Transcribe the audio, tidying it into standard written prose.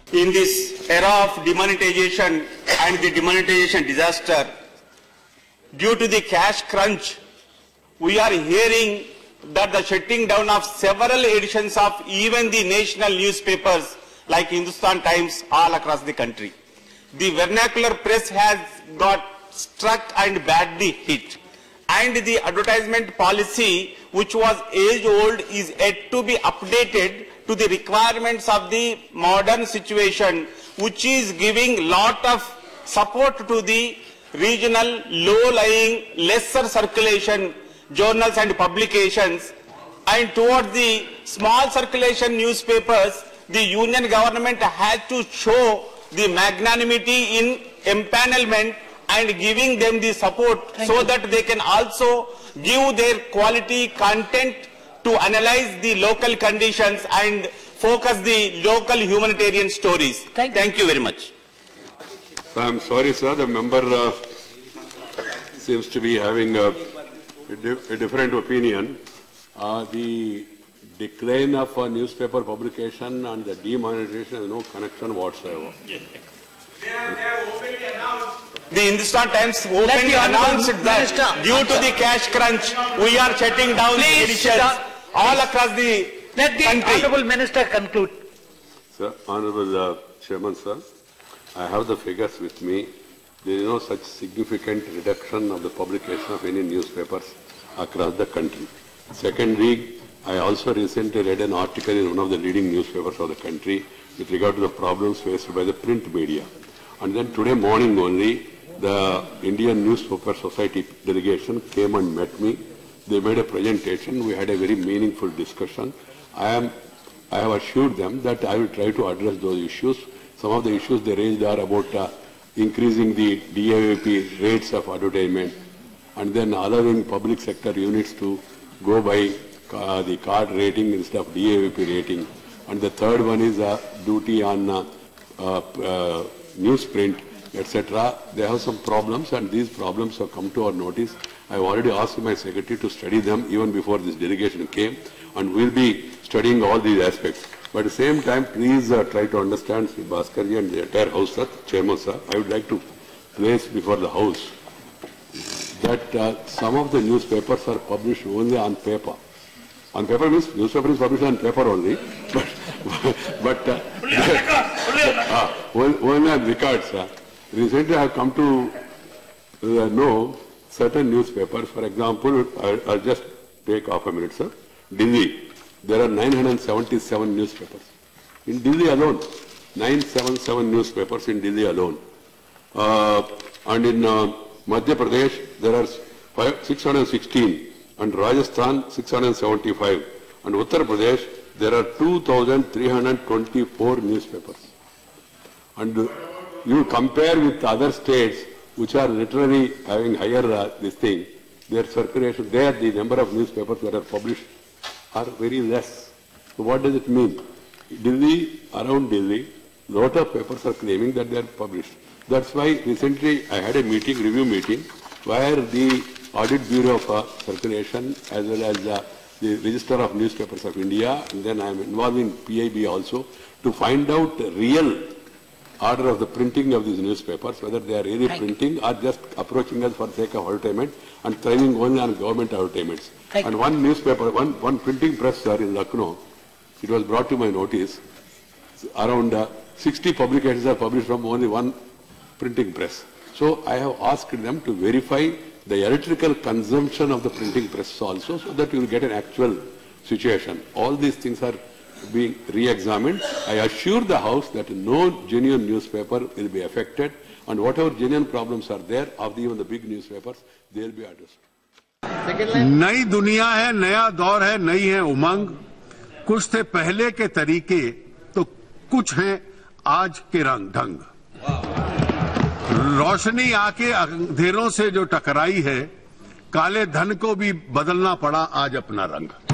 In this era of demonetization and the demonetization disaster, due to the cash crunch, we are hearing that the shutting down of several editions of even the national newspapers like Hindustan Times all across the country. The vernacular press has got struck and badly hit, and the advertisement policy, which was age-old, is yet to be updated to the requirements of the modern situation, which is giving lot of support to the regional, low-lying, lesser circulation journals and publications, and towards the small circulation newspapers, the union government has to show the magnanimity in empanelment and giving them the support so that they can also give their quality content to analyze the local conditions and focus the local humanitarian stories. Thank you very much. I'm sorry, sir. The member seems to be having a different opinion. The decline of newspaper publication and the demonetization has no connection whatsoever. The Hindustan Times openly announced that due to the cash crunch, we are shutting down the editions all across the country. Let the Honourable Minister conclude. Sir, Honourable Chairman, sir, I have the figures with me. There is no such significant reduction of the publication of any newspapers across the country. Secondly, I also recently read an article in one of the leading newspapers of the country with regard to the problems faced by the print media. And then today morning only, the Indian Newspaper Society delegation came and met me. They made a presentation. We had a very meaningful discussion. I have assured them that I will try to address those issues. Some of the issues they raised are about increasing the DAVP rates of advertisement and then allowing public sector units to go by the card rating instead of DAVP rating. And the third one is duty on newsprint, etc. They have some problems, and these problems have come to our notice. I have already asked my secretary to study them even before this delegation came, and we'll be studying all these aspects. But at the same time, please try to understand, Sri Bhaskarji and the entire House, sir, Chairman, sir, I would like to place before the House that some of the newspapers are published only on paper. On paper means newspaper is published on paper only, but only on records. Recently I have come to know certain newspapers. For example, I'll just take half a minute, sir. Delhi, there are 977 newspapers. In Delhi alone, 977 newspapers in Delhi alone. And in Madhya Pradesh, there are 616. And Rajasthan 675, and Uttar Pradesh there are 2,324 newspapers. And you compare with other states which are literally having higher this thing, their circulation, there the number of newspapers that are published are very less. So what does it mean? Delhi, around Delhi, lot of papers are claiming that they are published. That's why recently I had a meeting, review meeting, where the Audit Bureau of Circulation as well as the Register of Newspapers of India, and then I am involved in PIB also, to find out the real order of the printing of these newspapers, whether they are really printing or just approaching us for the sake of advertisement and thriving only on government advertisements. And one newspaper, one printing press, sir, in Lucknow, it was brought to my notice, around 60 publications are published from only one printing press. So I have asked them to verify the electrical consumption of the printing press also, so that you will get an actual situation. All these things are being re-examined. I assure the House that no genuine newspaper will be affected, and whatever genuine problems are there of even the big newspapers, they will be addressed. नई दुनिया है, नया दौर है, नई है उमंग। कुछ थे पहले के तरीके तो कुछ हैं आज के रंग ढंग। रोशनी आके अंधेरों से जो टकराई है, काले धन को भी बदलना पड़ा आज अपना रंग।